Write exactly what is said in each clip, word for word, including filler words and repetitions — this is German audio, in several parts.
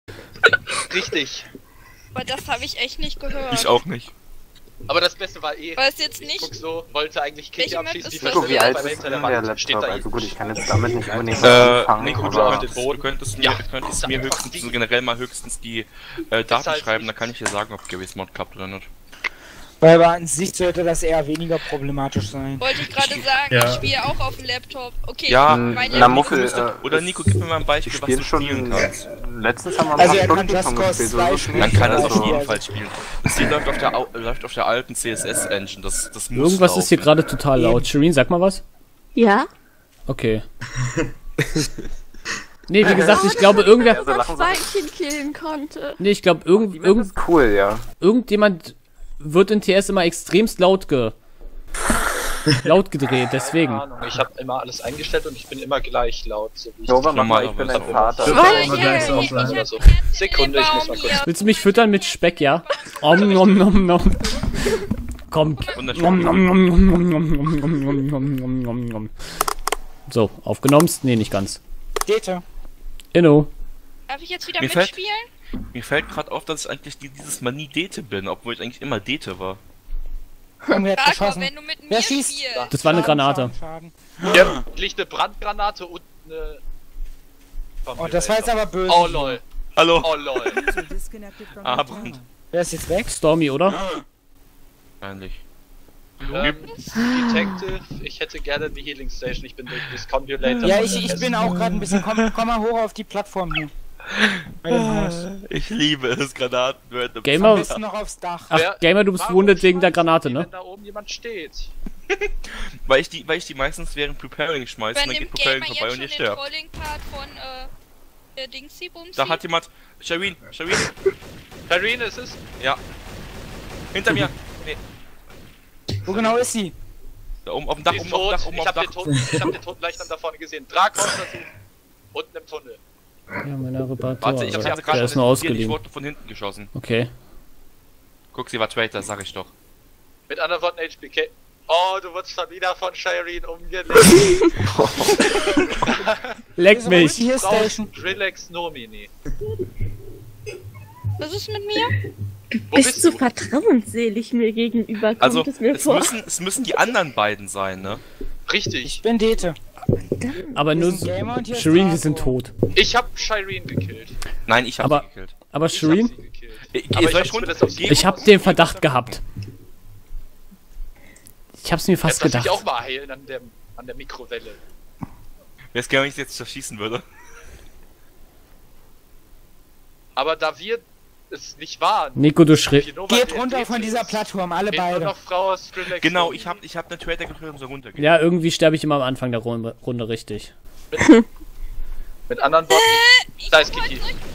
Richtig. Aber das habe ich echt nicht gehört. Ich auch nicht. Aber das Beste war eh. War es jetzt ich nicht? guck so, wollte eigentlich Kiki abschließen, die Nico, wie alt ist hinter denn der der Wand. Steht Laptop? da Also eh. gut, ich kann jetzt damit nicht unbedingt Äh, anfangen, Nico, du aber... könntest, du könntest mir, Ja. könntest mir höchstens, so generell mal höchstens die äh, Daten halt schreiben, nicht- dann kann ich dir sagen, ob G W S Mod klappt oder nicht. Weil aber an sich sollte das eher weniger problematisch sein. Wollte ich gerade sagen, Ja. ich spiele auch auf dem Laptop. Okay, Ja, mein na, Laptop Muffel, ist- äh, Oder Nico, gib mir mal ein ich Beispiel, was spiele du schon... spielen kannst. Letztens haben wir ein Also paar er kann Stunden Just schon Cause gespielt, so zwei ist spielen. Dann nicht. kann er es auf Also- jeden Fall spielen. Das hier läuft auf der, Au- läuft auf der alten C S S-Engine, das, das muss Irgendwas ist hier laufen. gerade total laut. Shireen, sag mal was. Ja? Okay. Nee, wie gesagt, ich glaube irgendwer... Also lachen das Sie- Schweinchen killen konnte. Nee, ich glaube irgend, Das irgend, ist cool, ja. irgendjemand wird in T S immer extremst laut ge... laut gedreht, deswegen. Keine Ahnung, ich habe immer alles eingestellt und ich bin immer gleich laut, so wie ich Nova, mach mal, ich bin Normalerweise dein auch. Vater. Schwein- Immer gleich so Ich hab sein. ein so. Herz in Sekunde, den ich muss Baum mal kurz- hier. Willst du mich füttern mit Speck, ja? Om nom nom nom. Komm. Wunderschön. Nom nom nom nom nom nom nom nom nom nom nom nom. So, aufgenommen? Nee, nicht ganz. Dete. Inno. Darf ich jetzt wieder Mir fällt- mitspielen? Mir fällt gerade auf, dass ich eigentlich die- dieses Mal nie Dete bin, obwohl ich eigentlich immer Dete war. Irgendwer hat Sag mal, geschossen. wenn du mit Wer mir schießt? spielst. Das war eine Schaden, Granate. Schaden, Ja, liegt eine Brandgranate und eine... Schaden. Oh, das war jetzt aber böse. Oh lol, Hallo? oh lol. Ah, Brand. Wer ist jetzt weg? Stormy, oder? Wahrscheinlich. ähm, Detective, ich hätte gerne die Healing Station, ich bin durch das Convulator. Ja, von ich, der ich Pest. bin auch gerade ein bisschen... Komm, komm mal hoch auf die Plattform hier. Bei dem Haus. Ich liebe es, Granaten. Am Gamer, besten noch aufs Dach. ach, Wer- Gamer, du bist Warum verwundet wegen der schmeißen Granate, die, ne? Wenn da oben jemand steht. Weil ich die, weil ich die meistens während Preparing schmeiße und dann geht Übernimmt Gamer Preparing vorbei jetzt und ihr schon den sterbt. Trolling-Part von, äh, der Dingsy Bumsy? Da hat jemand. Shireen, Shireen, Karine, ist es? ja. Hinter mir. Nee, Wo genau ist sie? da oben auf dem Dach, Sie oben ist auf dem tot, Dach, oben ich auf hab dem den Dach. toten, ich hab den toten Leichnam da vorne gesehen. Drakon versucht. Unten im Tunnel. Ja, meine Reparatur. Warte, ich hab aber sie gerade der ist nur Ich ausgeliehen. wurde von hinten geschossen. Okay. Guck, sie war Traitor, sag ich doch. Mit anderen Worten H B K. Oh, du wurdest schon wieder von Shireen umgelegt. Leck mich. Hier Frau Station. Drillex Nomini. Was ist mit mir? Wo Bist bist du du? vertrauensselig mir gegenüber, kommt Also, es mir es vor. müssen, es müssen die anderen beiden sein, ne? Ich Richtig. bin Dete. Aber Hier nur... ist ein Gamer und hier ist Shireen, wir Draco. sind tot. Ich hab Shireen gekillt. Nein, ich hab Aber- sie gekillt. Aber Ich hab Shireen, sie gekillt. Ich, Aber soll ich ich hab's schon? mir das aufs- Geh ich hab runter. den Verdacht gehabt. Ich hab's mir fast Jetzt lass gedacht. mich auch mal heilen an der, an der Mikrowelle. Wer es gerne nicht jetzt zerschießen würde. Aber da wir es nicht waren. Nico, du schrie... Nova Geht D N D runter von dieser ist, Plattform, alle geht nur beide. noch Frau Drillex Genau, Nomini. ich hab, ich hab eine Traitor gekillt und so runtergehen. Ja, irgendwie sterbe ich immer am Anfang der Runde, Runde richtig. Mit anderen Worten. Ich Da hab ist heute Kiki. solche...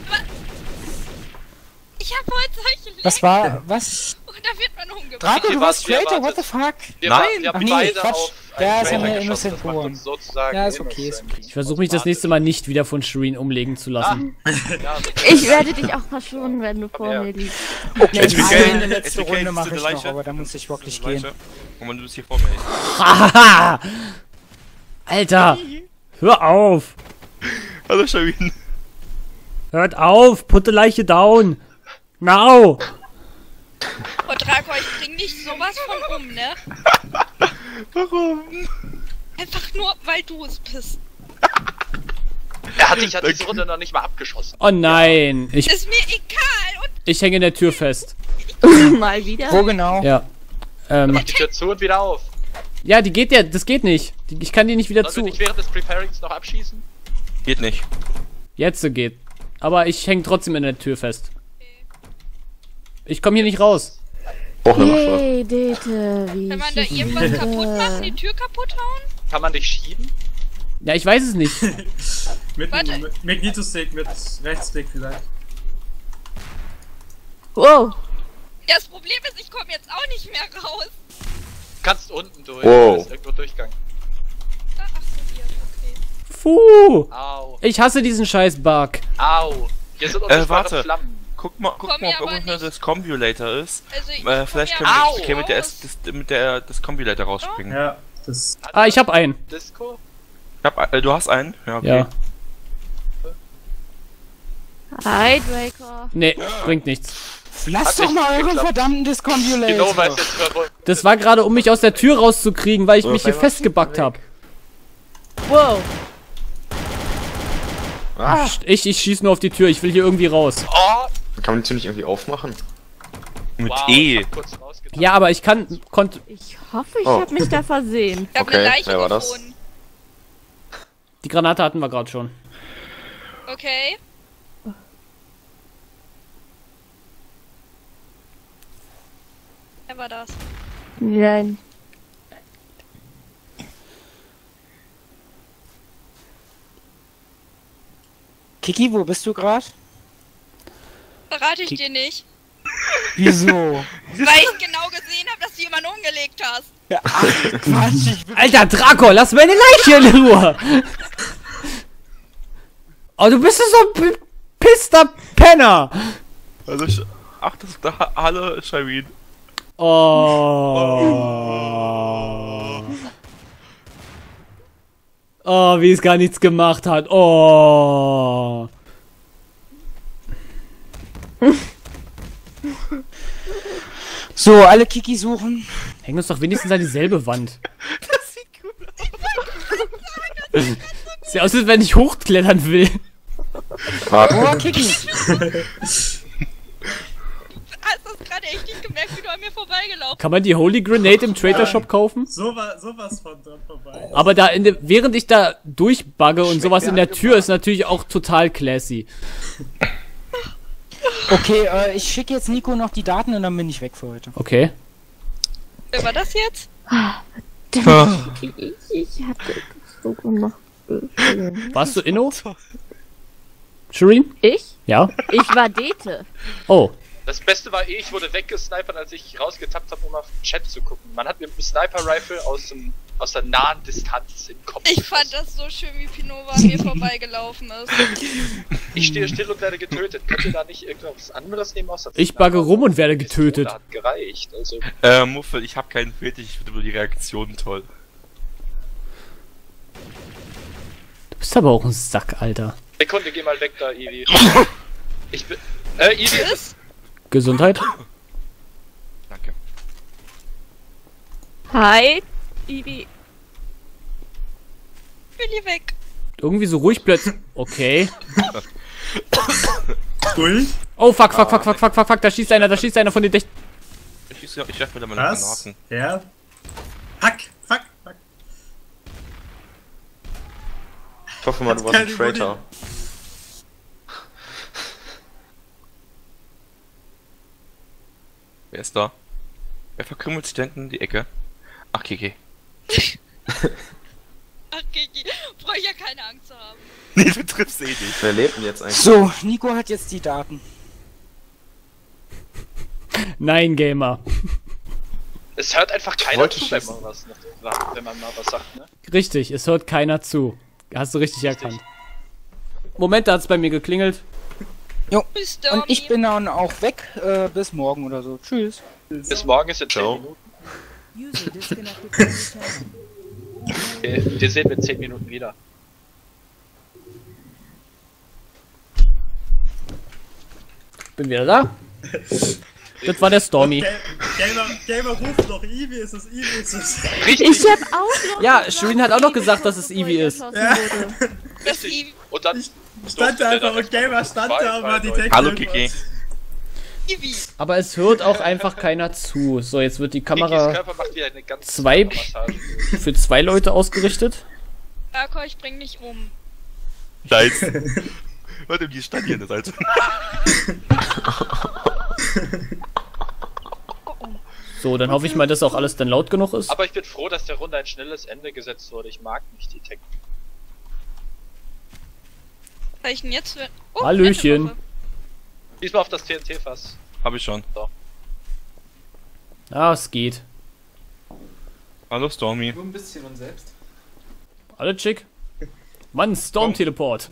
Ich hab heute solche Leck. Was war... Was? Und da wird man umgebracht. Draco, Kiki, du was warst wir Traitor, what erwartet. the fuck? Wir, Nein! wir haben Ach nee, beide Quatsch. auf Der einen ist ja Traitor mir geschossen, innocent das macht geworden. uns sozusagen Ja, ist okay, ist innocent. Ich versuche mich das nächste Mal nicht wieder von Shireen umlegen zu lassen. Ja, Ich werde dich auch verschonen, wenn du vor her. mir liegst. Okay, H B K, eine letzte H B K, Runde bist mache du ich eine noch, Leiche? aber da muss ich wirklich Leiche? gehen. Guck mal, du bist hier vor mir. Hahaha! Alter! Hör auf! Hallo, Shireen. Hört auf! Putte Leiche down! Now! Oh, Draco, ich bring dich sowas von um, ne? Warum? Einfach nur, weil du es bist. Er hat dich ja diese Runde noch nicht mal abgeschossen. Oh nein! Ich, Ist mir egal. Und ich hänge in der Tür fest. Mal wieder. Wo genau? Ja. Ähm, Die Tür zu und wieder auf. ja, die geht ja, das geht nicht. Die, ich kann die nicht wieder Sollen wir zu. nicht während des Preparings noch abschießen? Geht nicht. Jetzt geht. Aber ich hänge trotzdem in der Tür fest. Ich komme hier nicht raus. Hey, Dete, wie kann man da ich dich irgendwas liebe. kaputt machen, die Tür kaputt hauen? Kann man dich schieben? Ja, ich weiß es nicht. Mit Warte. einem Magneto-Stick, mit Rechtsklick vielleicht. Wow. Ja, das Problem ist, ich komme jetzt auch nicht mehr raus. Du kannst unten durch. Wow. Da ist irgendwo Durchgang. Da, ach so, hier, okay. Puh! Au. Ich hasse diesen scheiß Bug. Au. Hier sind unsichtbare warte. Flammen. Guck mal, guck Komm mal, hier ob aber irgendwo nicht. das Combulator ist. Also, ich Äh, komm vielleicht ja können wir, Au! können wir mit der, raus. S, das, mit der das Combulator rausspringen. Ja, das. Ah, ich hab einen. Disco? Ich hab, äh, du hast einen? Ja, okay. Ja. Hi, Draco. Nee, bringt nichts. Lasst Hat doch nicht mal euren geklappt. verdammten Discombulator. Genau, weiß jetzt verwundert. Das war gerade, um mich aus der Tür rauszukriegen, weil ich mich hier festgebackt habe. Wow. Ah, Ich, ich schieß nur auf die Tür, ich will hier irgendwie raus. Oh, kann man die Tür nicht irgendwie aufmachen? Mit wow, E. ich hab kurz rausgetan. Ja, aber ich kann, konnte, Ich hoffe, ich Oh. habe mich da versehen. Ich hab Okay, eine Leiche wer war das? gefunden. die Granate hatten wir gerade schon. Okay. Wer war das? Nein. Kiki, wo bist du gerade? Verrate ich dir nicht. Wieso? Weil ich genau gesehen habe, dass du jemanden umgelegt hast. Ja, ach, Quatsch, ich bin... Alter, Draco, lass meine Leiche in Ruhe! Oh, du bist so ein pisster Penner! Also, ich, ach, das ist da alle Shireen. Oh. Oh, wie es gar nichts gemacht hat. Oh. So, alle Kiki suchen. Hängen uns doch wenigstens an dieselbe Wand. Das sieht gut aus. Sieht aus, als wenn ich hochklettern will. Oh, Kiki. Hast du gerade echt nicht gemerkt, wie du an mir vorbeigelaufen Kann man die Holy Grenade im Trader Shop kaufen? So war sowas von dran vorbei. Aber da in de, während ich da durchbugge und sowas in der Tür ist natürlich auch total classy. Okay, äh, ich schicke jetzt Nico noch die Daten und dann bin ich weg für heute. Okay. Wer war das jetzt? Ich, ich hatte so gemacht. Warst du Inno? Shireen? Ich? Ja. Ich war Dete. Oh. Das Beste war eh, ich wurde weggesnipert, als ich rausgetappt habe, um auf den Chat zu gucken. Man hat mir mit dem Sniper-Rifle aus, dem, aus der nahen Distanz im Kopf. Ich fand das so schön, wie Pinova an mir vorbeigelaufen ist. Ich stehe still und werde getötet. Könnt ihr da nicht irgendwas anderes nehmen außer Ich bugge rum und werde getötet. Das hat gereicht, also. Äh, Muffel, ich hab keinen Fetisch, ich finde nur die Reaktionen toll. Du bist aber auch ein Sack, Alter. Sekunde, geh mal weg da, Evi. Ich bin. Äh, Evi ist. Gesundheit? Danke. Hi, Ivi. Ich bin hier weg. Irgendwie so ruhig plötzlich. Okay. Cool. Oh, fuck, fuck, fuck, fuck, fuck, fuck, fuck. Da schießt einer, da schießt einer von den Dächten. Ich, ich, ich werfe mir da meine Was? Granaten. Ja. Fuck, fuck, fuck. Ich hoffe mal, du warst ein Traitor. Wer ist da? Wer verkrümmelt sich denn in die Ecke? Ach, Kiki. Ach, Kiki, brauche ich ja keine Angst zu haben. Nee, du triffst eh nicht. Wer lebt denn jetzt eigentlich? So, Nico hat jetzt die Daten. Nein, Gamer. Es hört einfach keiner wollte zu, wenn schießen. man, was, wenn man mal was sagt, ne? Richtig, es hört keiner zu. Hast du richtig erkannt. Moment, da hat's bei mir geklingelt. Bis Und ich bin dann auch weg, äh, bis morgen oder so. Tschüss. Bis morgen ist in zehn Ciao. Minuten. Okay, wir sehen wir in zehn Minuten wieder. Bin wieder da. Das war der Stormy. Ga- Gamer, Gamer ruft noch, Evi ist es, Evi ist es. Richtig! Ich hab auch noch. Ja, Shireen hat auch noch gesagt, dass es Eevee ist. Ja. Das Eevee. Und dann Stand da einfach und Gamer stand da und war die Technik. Hallo, Kiki. Eevee. Aber es hört auch einfach keiner zu. So, jetzt wird die Kikis Kamera Körper macht wieder eine ganz Zwei- Massage. für zwei Leute ausgerichtet. Draco, ich bring dich um. Nice. Warte, die stand hier an der Seite. So, dann hoffe ich mal, dass auch alles dann laut genug ist. Aber ich bin froh, dass der Runde ein schnelles Ende gesetzt wurde. Ich mag nicht die Tech. Was soll ich denn jetzt für... Oh, Hallöchen. nette Waffe. Diesmal auf das T N T-Fass. Hab ich schon. Ah, es geht. Hallo, Stormy. Nur ein bisschen und selbst. Alle chick. Mann, Storm-Teleport.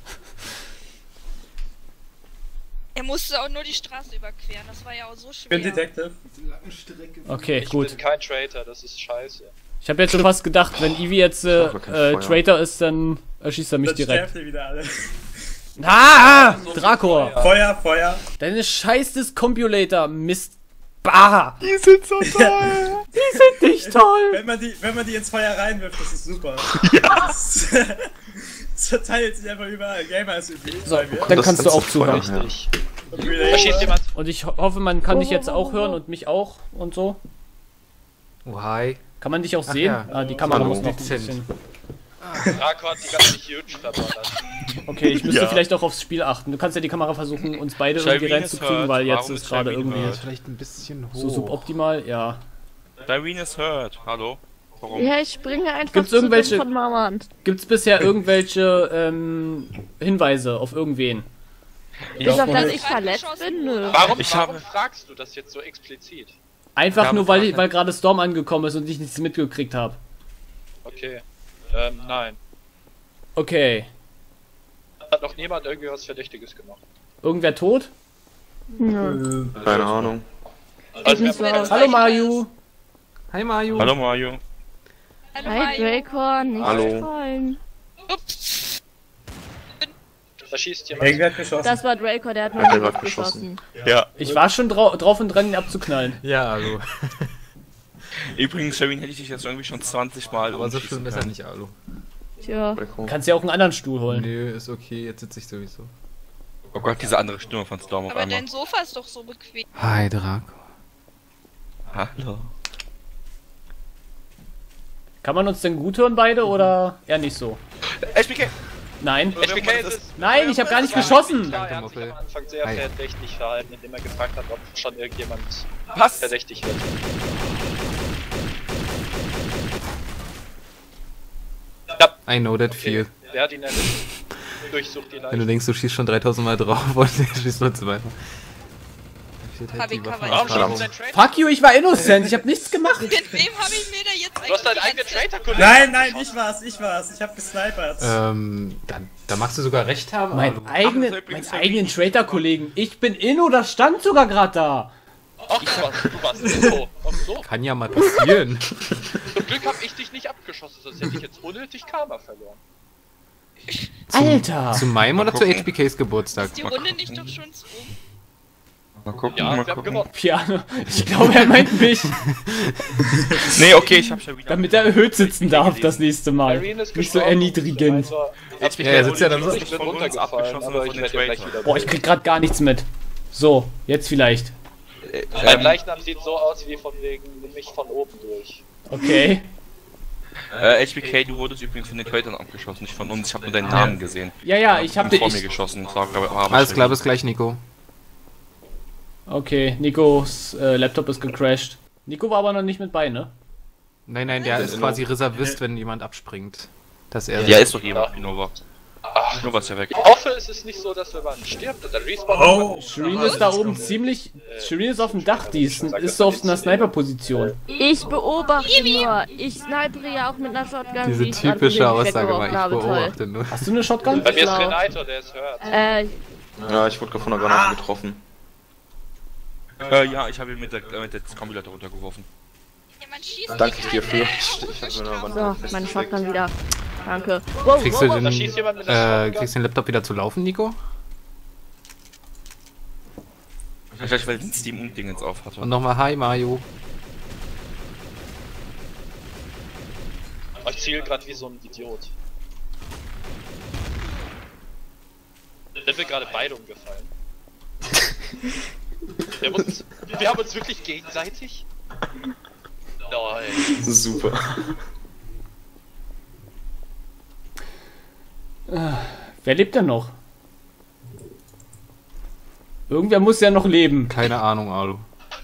Er musste auch nur die Straße überqueren. Das war ja auch so Ich bin schwer. Detective. Okay, Ich gut. bin kein Traitor, das ist scheiße. Ich habe jetzt schon fast gedacht, wenn Eevee jetzt äh, Ach, kein äh, Feuer. Traitor ist, dann erschießt er mich Dann direkt. sterbt ihr wieder alle. Ah! Drakor! Feuer, Feuer. Deine scheiß Discombulator, Mist. Bah! Die sind so toll! Die sind nicht toll! Wenn man die, wenn man die ins Feuer reinwirft, das ist super. Ja. Das, das verteilt sich einfach überall. Gamer ist üblich. So, bei mir. dann Das kannst du ganze auch zuhören. Feuer, ja. Richtig. Und wieder Da schießt jemand. Und ich ho- hoffe, man kann dich jetzt auch hören und mich auch und so. Oh, hi. Kann man dich auch Ach sehen? ja. Ah, die Kamera Hallo. muss noch ein Dezent. bisschen. Drakor hat die ganze Huge verballert. Okay, ich müsste Ja. vielleicht auch aufs Spiel achten. Du kannst ja die Kamera versuchen, uns beide irgendwie Shireen reinzukriegen, ist weil hurt. jetzt Warum ist ist gerade Shireen irgendwie hurt? Vielleicht ein bisschen hoch. so suboptimal. Ja. Irene is hurt. Hallo? Warum? Ja, ich springe einfach Gibt's zu irgendwelche- dem von Marmand. Gibt's bisher irgendwelche ähm, Hinweise auf irgendwen? Bis auf dass wurde ich gerade verletzt geschossen. bin, nö. Warum, Ich warum habe- fragst du das jetzt so explizit? Einfach Ja, nur, aber weil, frag- ich- weil gerade Storm angekommen ist und ich nichts mitgekriegt habe. Okay. Ähm, nein. Okay. Hat noch niemand irgendwie was Verdächtiges gemacht. Irgendwer tot? Nö. Keine Ahnung. Also, nicht wer- so aus. Hallo Mario! Hi, Mario. Hallo Mario. Hallo, Hi, Mario. Dracor, nicht Hallo. fallen. Ups. da schießt jemand. Irgendwer hat geschossen. Das war Dracor, der hat Hat nur er nicht grad geschossen. Ja. Ich war schon drau drauf und dran, ihn abzuknallen. Ja, hallo. Übrigens, Shireen, hätte ich dich jetzt irgendwie schon zwanzig Mal Aber so umschießen schlimm ist er können. nicht, Alu. Tja. Kannst ja auch einen anderen Stuhl holen. Nö, ist okay, jetzt sitze ich sowieso. Oh Gott, diese andere Stimme von Storm auf Aber einmal. dein Sofa ist doch so bequem. Hi, Draco. Hallo. Kann man uns denn gut hören beide oder eher nicht so? H B K! Nein? H B K ist Nein, ich habe gar nicht Ja, geschossen! klar, er hat sich Muffel. am Anfang sehr Hi. verdächtig verhalten, indem er gefragt hat, ob schon irgendjemand Was? verdächtig wird. I know that Okay. feel. Wer hat ihn denn durchsucht die Wenn du Leiche? denkst, du schießt schon dreitausend Mal drauf und der schießt nur weiter. Hab ich covered. Warum Hallo. schießt dein Traitor? Fuck you, ich war innocent, ich habe nichts gemacht! Mit wem habe ich mir da jetzt eigentlich Du hast deinen die eigenen ganze- Traitor-Kollegen. Nein, nein, ich war's, ich war's. Ich hab gesnipert. Ähm, da, da magst du sogar recht haben, Mein Alu. eigenen, das ist übrigens meinen eigenen Traitor-Kollegen. Ich bin Inno, das stand sogar gerade da. Ach, du warst, du warst so. Ach so. Kann ja mal passieren. Zum Glück habe ich dich nicht abgeschossen, sonst hätte ich jetzt unnötig Karma verloren. Alter! Zu meinem oder zu gucken. H B Ks Geburtstag? Ist die Runde nicht doch schon zu um? Mal gucken, Ja, mal wir haben gucken. gewonnen. Piano. Ich glaube, er meint mich, Nee, okay, ich hab schon wieder. damit er erhöht sitzen darf das nächste Mal. Irene ist Nicht so gestorben. erniedrigend. Also, H B K Ja, er sitzt ja dann so- wurde Ich bin von uns runtergefallen, abgeschossen aber von ich den werde gleich Traitor. wieder. Boah, ich krieg grad gar nichts mit. So, jetzt vielleicht. Mein Ähm, Leichnam sieht so aus wie von wegen, nimm mich von oben durch. Okay. Äh, H B K, du wurdest übrigens von den Traitors abgeschossen, nicht von uns. Ich habe nur deinen Namen gesehen. Ja, ja, ich hab Und den. vor mir Ich, geschossen. Das war, aber, aber Alles klar, bis gleich, Nico. okay, Nikos äh, Laptop ist gecrashed. Nico war aber noch nicht mit bei, ne? Nein, nein, der ist quasi Reservist, wenn jemand abspringt. Dass er. Ja, ist doch jemand, Innova. Innova ist ja weg. Ich hoffe, es ist nicht so, dass wenn man stirbt und dann respawnt. Oh, Shireen ist da oben ziemlich. Shireen ist auf dem Dach, die ist, ist so auf einer Sniper-Position. Ich beobachte nur. Ich snipere ja auch mit einer Shotgun. Diese die ich gerade typische von dem Aussage weggeworfen mal, ich habe, toll. beobachte nur. Hast du eine Shotgun? Bei mir ist Schlau. Renato, der ist hört. Äh, Ja, ich wurde gerade von der Granate getroffen. Äh, ja, ich habe ihn mit der, äh, mit der Kombinator runtergeworfen. Jemand schießt Danke mich dir an, für. ey. Ich hab mir eine so, Wand meine Shotgun wieder. Danke. Wow, Kriegst wow, du wow. den, Da schießt jemand mit der äh, Shotgun. kriegst du den Laptop wieder zu laufen, Nico? Vielleicht, weil ich den Steam und Dingens auf hatte. Und nochmal Hi, Mario. Ich ziel gerade wie so ein Idiot. Sind wir gerade beide umgefallen? wir, haben uns, wir haben uns wirklich gegenseitig? Nein. Super. Wer lebt denn noch? Irgendwer muss ja noch leben. Keine Ahnung, Alu.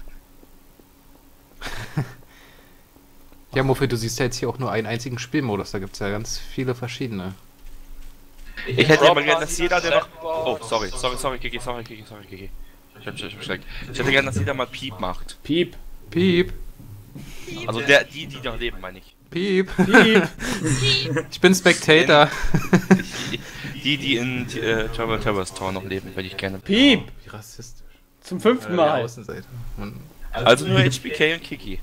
Ja, Muffel, du siehst ja jetzt hier auch nur einen einzigen Spielmodus. Da gibt's ja ganz viele verschiedene. Ich hätte ja mal gern, dass jeder, der noch... Oh, sorry, sorry, sorry, Kiki, sorry, Kiki, sorry, Kiki. Ich hab mich verschreckt. Ich hätte gern, dass jeder mal Piep macht. Piep. Piep. Also der, die, die noch leben, meine ich. Piep. Piep. Ich bin Spectator. Die, die in äh, Travel Towers Tower noch leben, würde ich gerne. Piep. Wie rassistisch. Zum fünften Äh, Mal. der Außenseiter. Mann. Also nur H B K und Kiki.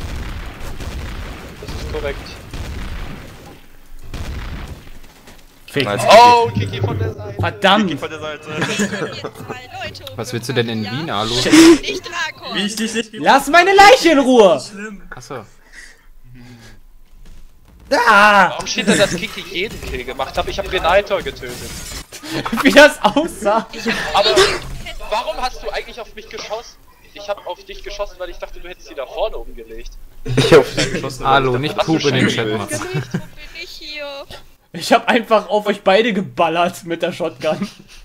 Das ist korrekt. Fick. Nice. Oh, Kiki von der Seite. Verdammt! Kiki von der Seite. Was willst du denn in Wien, Alu? Nicht Drakon. Wie ich dich nicht Lass meine Leiche in Ruhe! Schlimm. Achso. Ah! Warum steht da, dass Kiki jeden Kill gemacht hat? Ich habe Renator getötet. Wie das aussah! Aber warum hast du eigentlich auf mich geschossen? Ich habe auf dich geschossen, weil ich dachte, du hättest sie da vorne umgelegt. Ich hab sie geschossen. Alu, nicht Hast du Pup in den schon Chat gelegt? machen. Wo bin ich hier? Ich hab einfach auf euch beide geballert mit der Shotgun.